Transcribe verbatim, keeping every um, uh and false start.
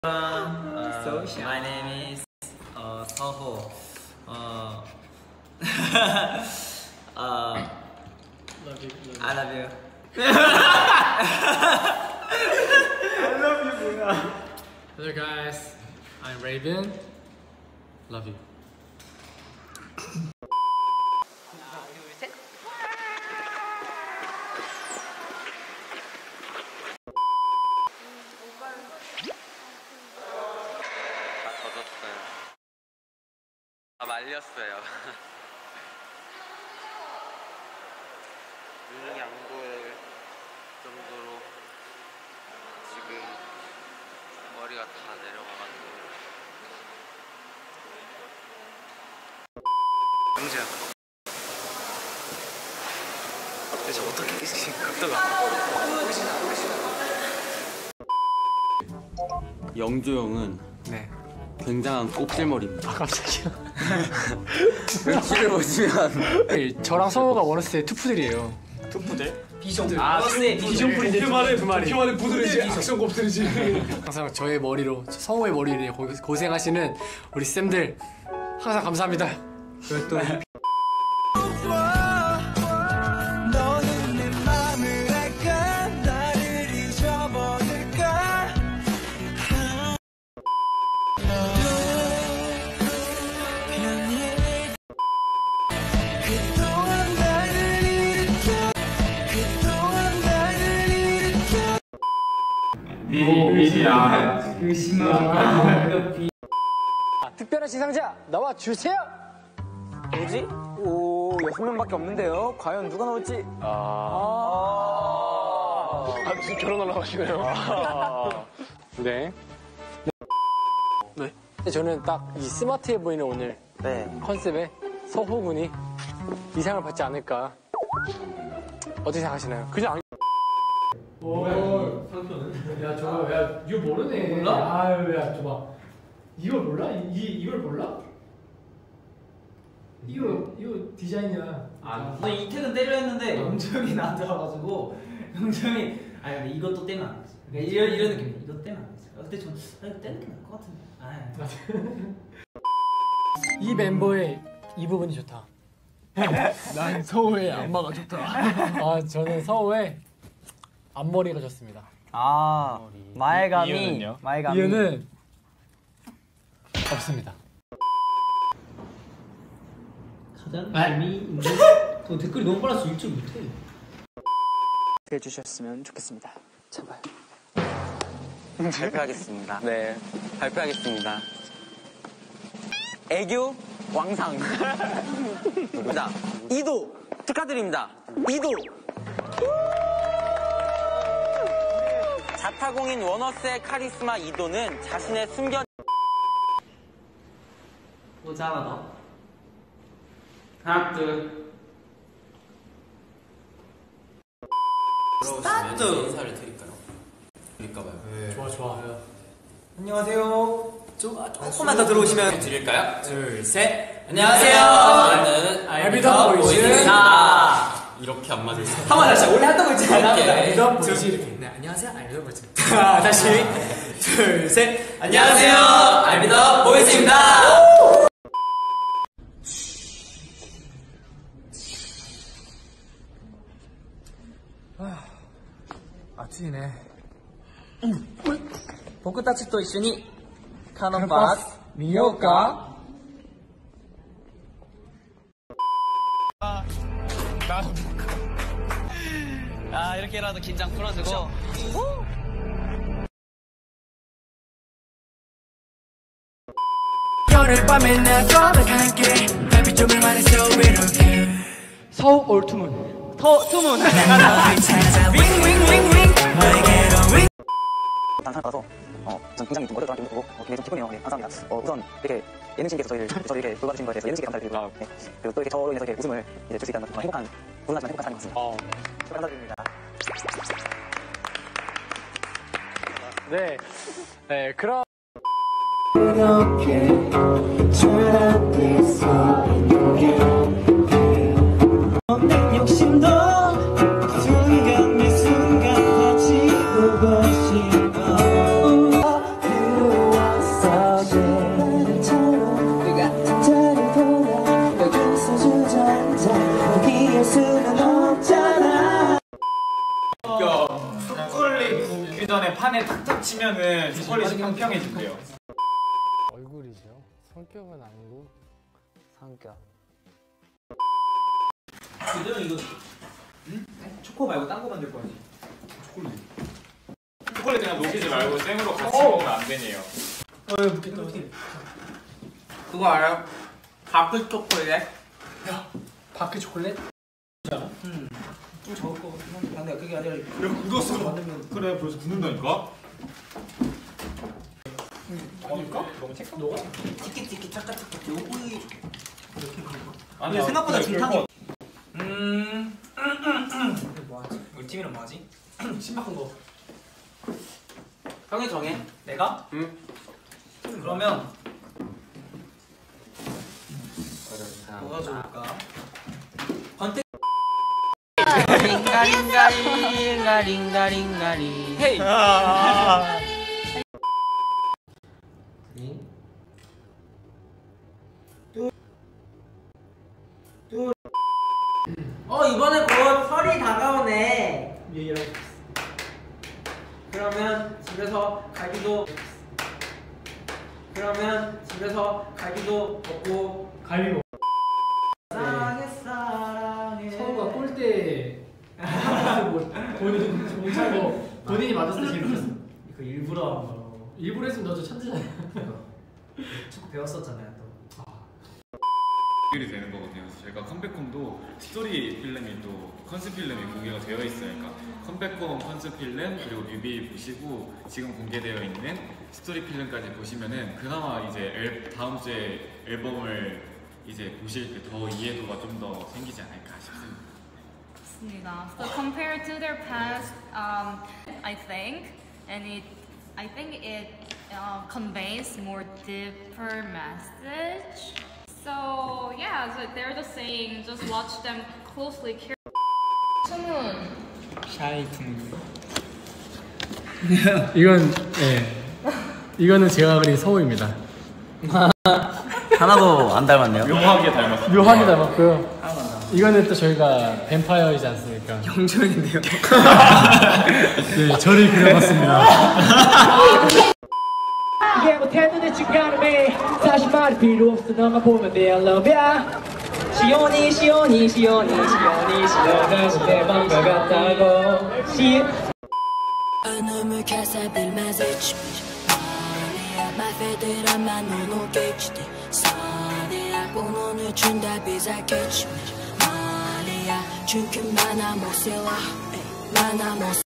Uh, so my name is uh, Seoho. Uh, uh, love you, love you. I love you. I love you. Hello guys, I'm Raven. Love you. 아, 말렸어요. 눈이 안 보일 정도로 지금 머리가 다 내려가가지고. 영재야, 대체 어떻게 지금 각도가? 영조 형은 네. 굉장한 곱슬머리입니다. 아 깜짝이야. 키를 보시면 저랑 성호가 원했을 때 투푸들이에요. 투푸들? 비숑. 아, 근데 비숑풀인데 두 마리, 두 마리. 두 마리 부들이지, 악성 곱슬이지. 항상 저의 머리로, 성호의 머리를 고, 고생하시는 우리 쌤들 항상 감사합니다. 그리고 또 특별한 시상자 나와 주세요. 뭐지? 오, 여섯 명밖에 없는데요. 과연 누가 나올지? 아, 아, 아 지금 결혼하려고 하시네요. 아. 네. 네. 저는 딱 이 스마트해 보이는 오늘 네. 컨셉에 서호 군이 이상을 받지 않을까. 어떻게 생각하시나요? 그냥 안... 오, 상표는? 야, 저거, 야, 이거 모르네. 몰라? 아유, 야, 줘봐. 이걸 몰라? 이, 이 이걸 몰라? 이거, 이거 디자인이야. 아, 너 이택은 때려 했는데 영정이 나한테 와가지고 영정이 아니 근데 이것도 떼면 안 되지. 그러니까 이런 이런 느낌이야. 이거 떼면 안 되지. 근데 좀 아, 이거 떼는 게 나을 것 같은데. 이 멤버의 이 부분이 좋다. 난 서우의 안마가 좋다. 아 저는 서호의 앞머리가 좋습니다. 아, 마애감이. 이유는요? 마애감이. 이유는 없습니다. 가장 재미있는 너 댓글이 너무 빨라서 읽지 못해. 해주셨으면 좋겠습니다. 제발. 발표하겠습니다. 네, 발표하겠습니다. 애교 왕상. 자, 이도 축하드립니다. 이도. 자타공인 원어스의 카리스마 이도는 자신의 숨겨. 모자 하나 더. 하나 둘. 스타트! 인사를 드릴까요? 드릴까봐요. 네. 좋아 좋아. 안녕하세요. 좀 조금만 더 들어오시면 드릴까요? 둘, 셋. 안녕하세요. 저는 알비더 보이즈. 자, 이렇게 안 맞을 수 있어요. 한번 다시 원래 했던 거 있잖아요. 알비더 보이즈 이렇게. 네, 안녕하세요. 알비더 보이즈. 자, 다시 둘, 셋. 안녕하세요. 알비더 보이즈입니다. 아침이네. 僕たちと一緒にカノパス見ようか? 아, 이렇게라도 긴장 풀어주고. 겨울밤에 나 고백할게 달빛점을 말해서 이렇게 서욱 올투문. 더 투문. 내가 너를 찾아 윙윙윙윙 너에게로 윙. 일단 살아서 어, 전 굉장히 좀 어렵더라 기분도 들고 어, 굉장히 좀 기쁘네요. 네, 감사합니다. 어, 우선 이렇게 예능신께서 저희를 저를 이렇게 돌봐주신 것에 대해서 예능신께 감사드리고요. 네. 그리고 또 이렇게 저로 인해서 이렇게 웃음을 이제 줄 수 있다는 정말 행복한 분하지만 행복한 사람인 것 같습니다. 어. 감사드립니다. 네. 네 그럼. 이렇게 저렇게서 이렇게 욕심도 순간 매 순간 다 지우고 싶어 마시면은 초콜릿이 평평해진대요. 얼굴이죠. 성격은 아니고 성격. 그대로 이거 응? 초코 말고 딴 거 만들 거지. 초콜릿. 초콜릿 그냥 녹이지 말고 생으로 같이 먹으면 안 되네요. 어이 묻겠다. 그거 알아요? 다크 초콜릿? 다크 초콜릿? 음. 좀 적을 거 같긴 한데 근데 그게 아니라 야 굳었어. 만들면 그래 벌써 굳는다니까? 아닐까? 너무 책 녹아? 티키티키 차카티키 오이 이렇게 아니 근데 생각보다 그래, 진탕이 그럴 음 이게 뭐하지? 우리 팀이랑 뭐하지? 신박한 거 형이 정해 내가? 응 그러면 뭐가 좋을까? 컨택 링가링가링가링가링가리 헤이 어 이번에 곧 설이 다가오네 얘기라고 그러면 집에서 갈비도 그러면 집에서 갈비도 먹고 갈비 먹. 사랑해 사랑해 서우가 골대 뭐 본인 몸차고 본인이 맞았을 때 제일 웃겼어. 그 일부러 한 거. 일부러 했으면 너 저 천재잖아. 축구 배웠었잖아요 또. 연결이 되는 거거든요. 그래서 저희가 컴백홈도 스토리 필름이 또 컨셉 필름이 공개가 되어 있어요. 그러니까 컴백홈 컨셉 필름 그리고 뮤비 보시고 지금 공개되어 있는 스토리 필름까지 보시면은 그나마 이제 앨, 다음 주에 앨범을 이제 보실 때 더 이해도가 좀 더 생기지 않을까 싶습니다. So compared to their past, um, I think, and it, I think it uh, conveys more deeper message. So yeah, so they're just saying, just watch them closely. 수문. 샤이 둥 이건 예 이거는 제가 그린 서우입니다. 하나도 안 닮았네요. 묘하게 닮았어요. 묘하게 닮았고요. 이거는 또 저희가 뱀파이어이지 않습니까? 영정인데요. 네, 저를 그려봤습니다. 이게 못해도 내 주가름에 다시 말이 필요 없어 너만 보면 돼 I love ya 시온이 시온이 시온이 시온이 시온이 시내 맘과 같다고 시 Önümü kesebilmez hiçbir saniye Mahvedilemem onu geçti saniye Bunun için de bize geçmiş maliye Çünkü benim o silah Benim o